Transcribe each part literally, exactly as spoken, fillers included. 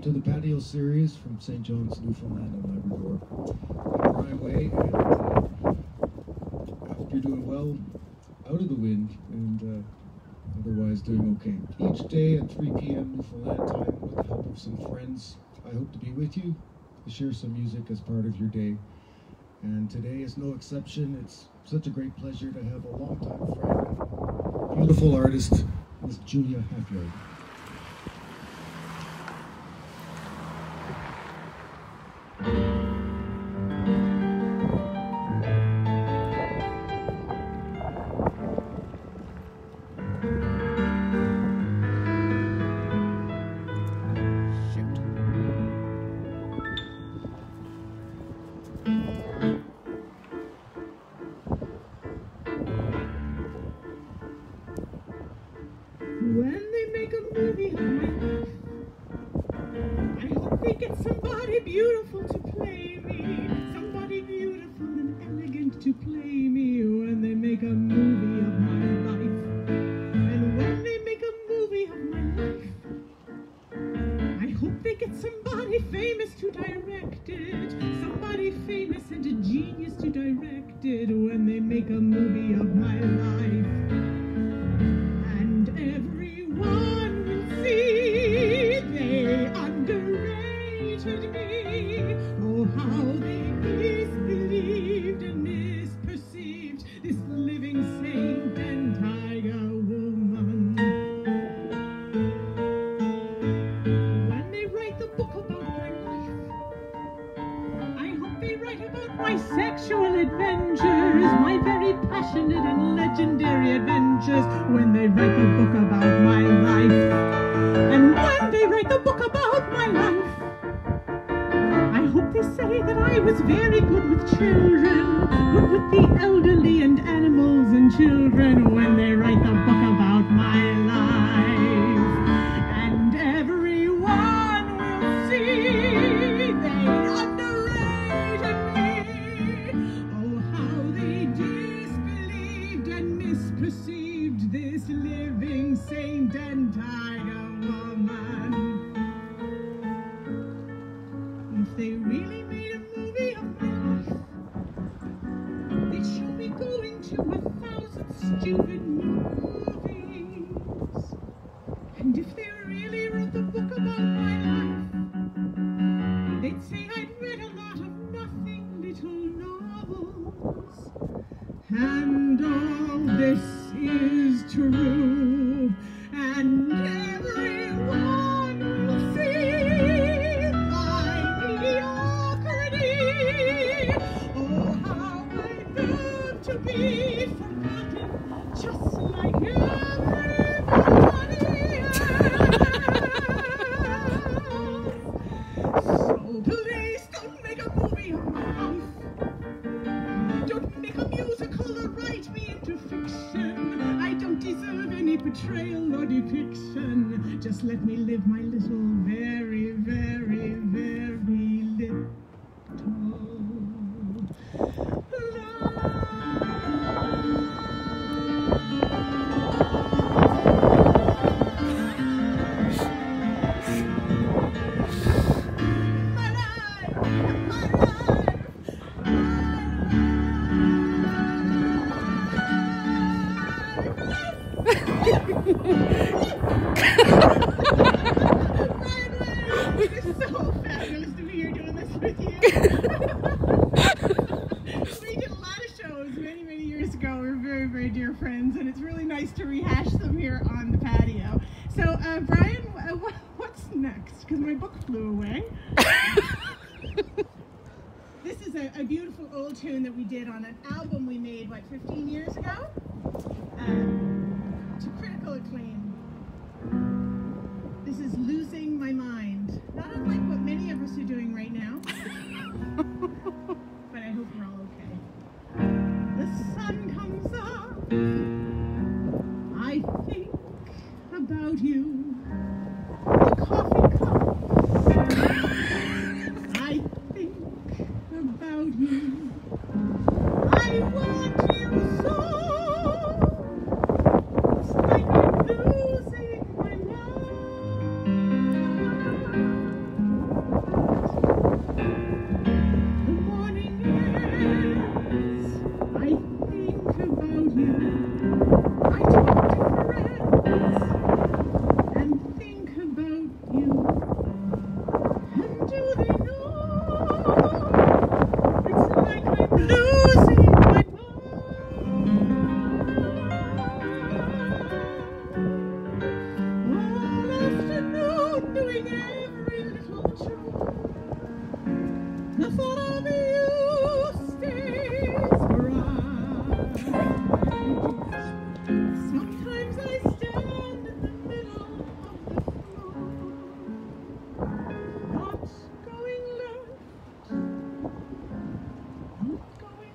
to the Patio Series from Saint John's, Newfoundland and Labrador. I'm Brian Way, and uh, I hope you're doing well out of the wind and uh, otherwise doing okay. Each day at three p m Newfoundland time, with the help of some friends, I hope to be with you to share some music as part of your day. And today is no exception. It's such a great pleasure to have a longtime friend, beautiful artist, Miss Julia Halfyard. When they make a movie of my life, I hope they get somebody beautiful to play me. Somebody beautiful and elegant to play me when they make a movie of my life. And when they make a movie of my life, I hope they get somebody famous to direct it. Somebody famous and a genius to direct it when they make a movie of my life. Everyone will see they underrated me. Oh, how they misbelieved and misperceived this living saint and tiger woman. When they write the book about my life, I hope they write about my sexual adventures, my very passionate and legendary adventures. When they write the book about my life, and when they write the book about my life, I hope they say that I was very good with children, good with the elderly and animals and children. When they write the book about my life, and everyone will see they underrated me. Oh, how they disbelieved and misperceived this living saint and tiger woman. If they really made a movie of my life, they'd show me going to a thousand stupid movies. And if they really wrote the book about my life, they'd say I'd read a lot of nothing little novels. And all this is true, and everyone will see my mediocrity. Oh, how I love to be forgotten, just like everybody else. So please don't make a movie of my life. Don't make a musical or write me into fiction. I don't deserve any portrayal or depiction. Just let me live my little, very, very, very little It's so fabulous to be here doing this with you. We did a lot of shows many, many years ago. We were very, very dear friends, and it's really nice to rehash them here on the patio. So, uh, Brian, uh, wh what's next? Because my book flew away. This is a, a beautiful old tune that we did on an album we made, what, fifteen years ago? Um, to critical acclaim. This is Losing My Mind. Not unlike what many of us are doing right now. But I hope we're all okay. The sun comes up. I think about you. The coffee cup. I think about you. I want you so. It's like I'm losing my mind. The thought of you stays bright. Sometimes I stand in the middle of the floor, not going left, not going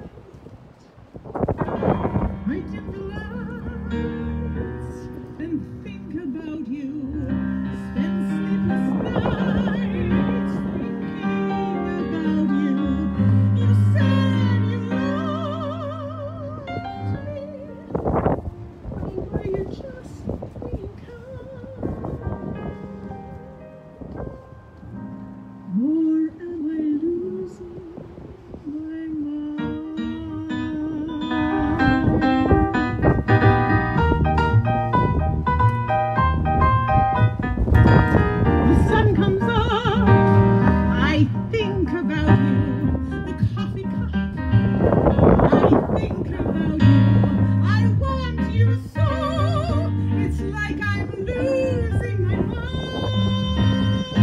right. I dim the lights and think about you. Spend sleepless nights thinking about you. You said you loved me. Oh, were you just being kind? Or am I losing my mind? The sun comes up, I think about you. The coffee cup, I think about you. I want you so, it's like I'm losing my mind.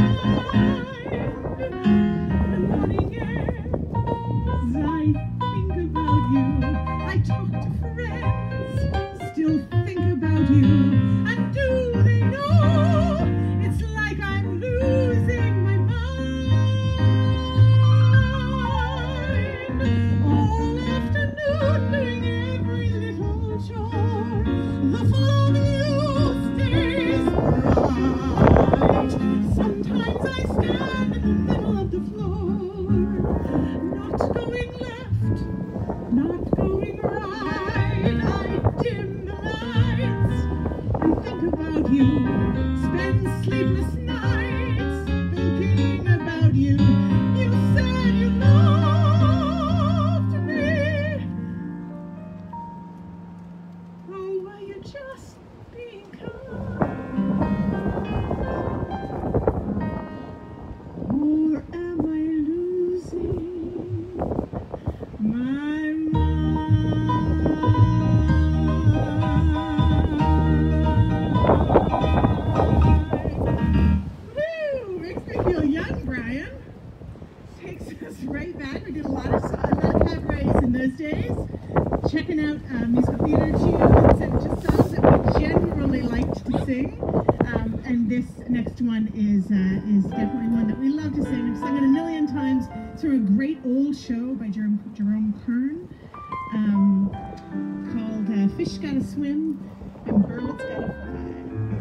The morning air, I think about you. I talk to friends, still think about you. And do they know it's like I'm losing my mind? All afternoon doing every little chore. The thought of you stays bright. Sometimes I stand in the middle of the floor, not going left, not going right. I dim the lights and think about you. Spend sleepless nights thinking about you. You said you loved me. Oh, were you just being kind? Or am I losing my mind? Woo! Makes me feel young, Brian. Takes us right back. We did a lot of, a lot of cabarets in those days. Checking out uh, musical theater tunes and just songs that we generally liked to sing. Um, and this next one is uh, is definitely one that we love to sing. I've sung it a million times. It's from a great old show by Jerome, Jerome Kern um, called uh, Fish Gotta Swim and Birds Gotta Fly.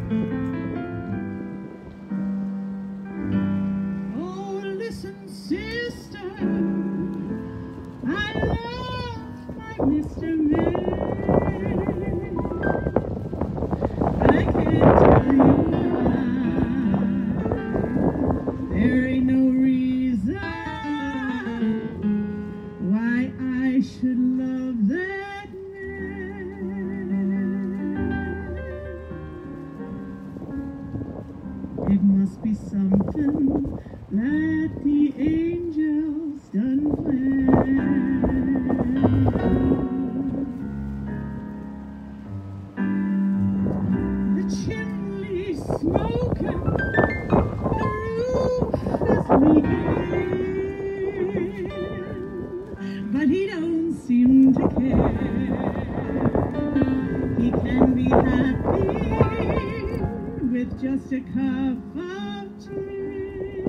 Oh, listen, sister, I love my Mister Man. I can't tell you why. There ain't no reason why I should love that man. It must be something that the angels done planned. The chimney's smoking, the roof is leaking, but he don't seem to care. He can be happy with just a cup of tea.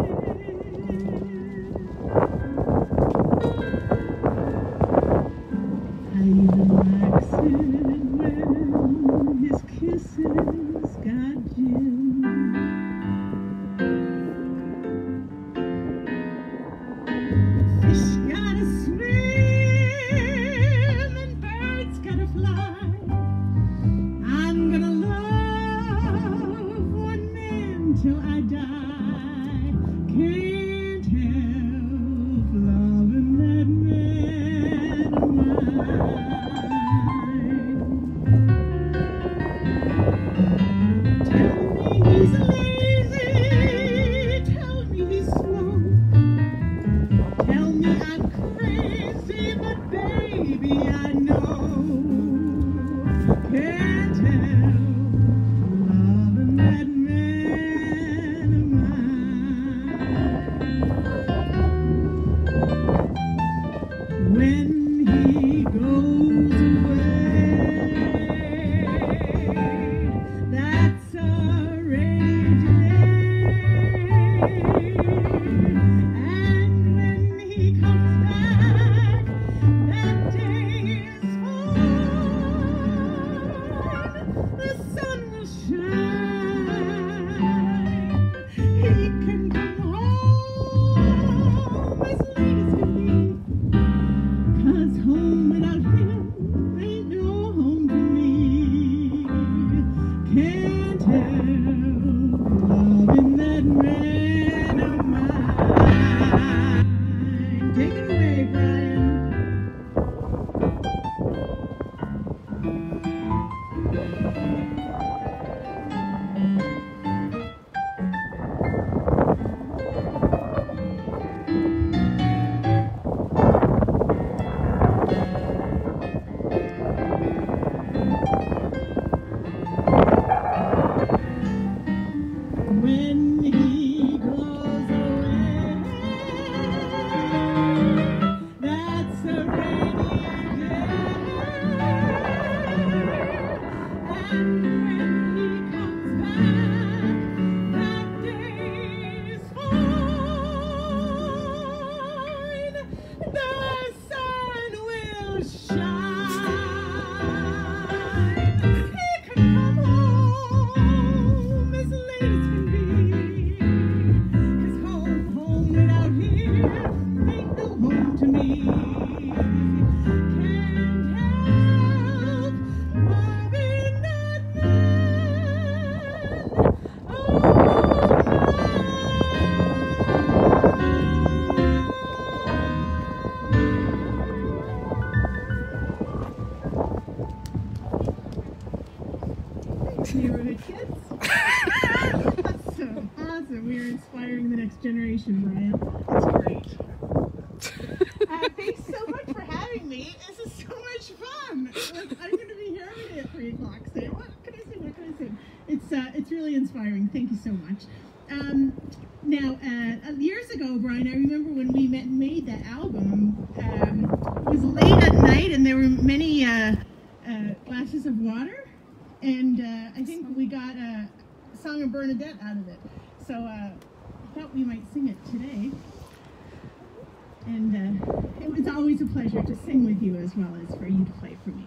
I even likes it when his kisses got gin. Fish gotta swim and birds gotta fly. I'm gonna love one man till I Neighborhood kids. Awesome, awesome. We are inspiring the next generation, Brian. That's great. Uh, thanks so much for having me. This is so much fun. I'm going to be here every day at three o'clock. Say, what can I sing? What can I sing? It's uh, it's really inspiring. Thank you so much. Um, now, uh, years ago, Brian, I remember when we met and made that album. Um, it was late at night, and there were many uh, uh, glasses of water. And uh, I think we got a song of Bernadette out of it. So uh, I thought we might sing it today. And uh, it was always a pleasure to sing with you as well as for you to play for me.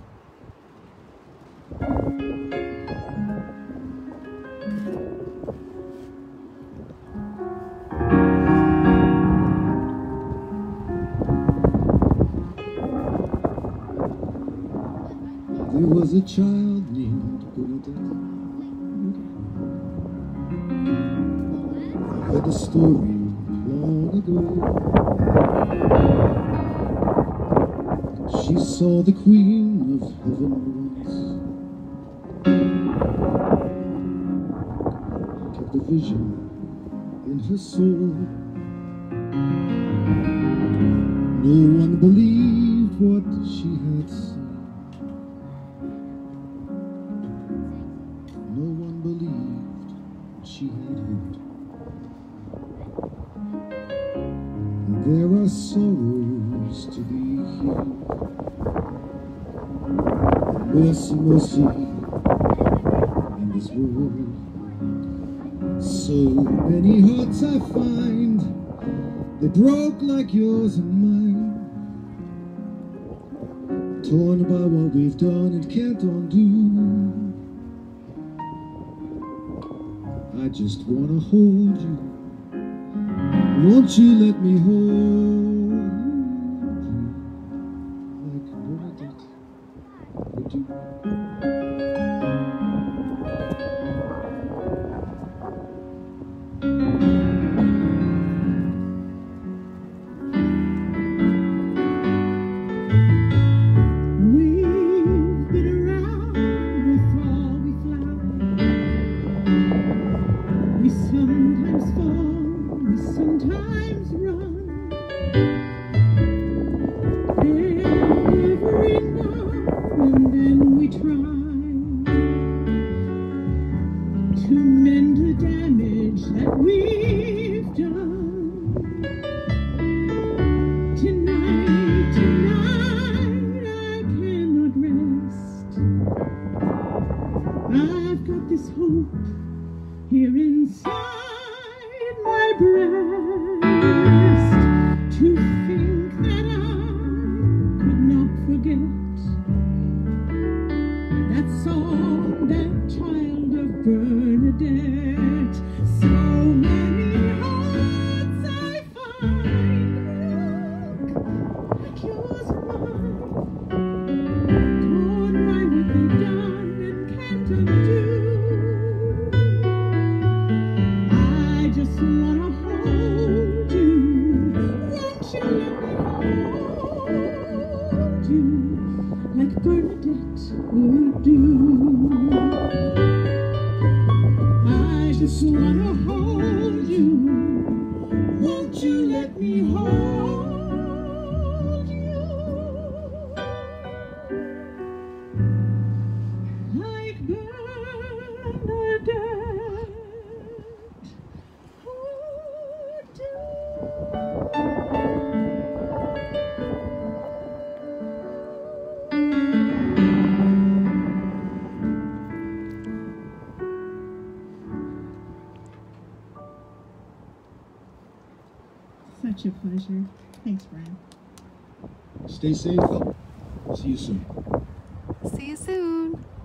There was a child named Bernadette. I heard a story long ago. She saw the Queen of Heaven once, kept a vision in her soul. No one believed what she had seen. No one believed she had heard. And there are sorrows to be healed. Mercy, mercy in this world. So many hearts I find, they broke like yours and mine, torn by what we've done and can't undo. I just wanna hold you. Won't you let me hold you like Bernadette would do? We've been around with all we fly. We sometimes fall, we sometimes run. Every now and then we try to mend the damage that we've done. Tonight, tonight I cannot rest. I've got this hope here inside my breast, to think that I could not forget that song, that child of Bernadette. So many hearts I find broke like yours and mine, torn by what they've done and can't undo. I just wanna hold you. Won't you let me hold you like Bernadette would do? I just wanna hold you. Won't you let me hold you like Bernadette would do? Such a pleasure. Thanks, Brian. Stay safe. See you soon. See you soon.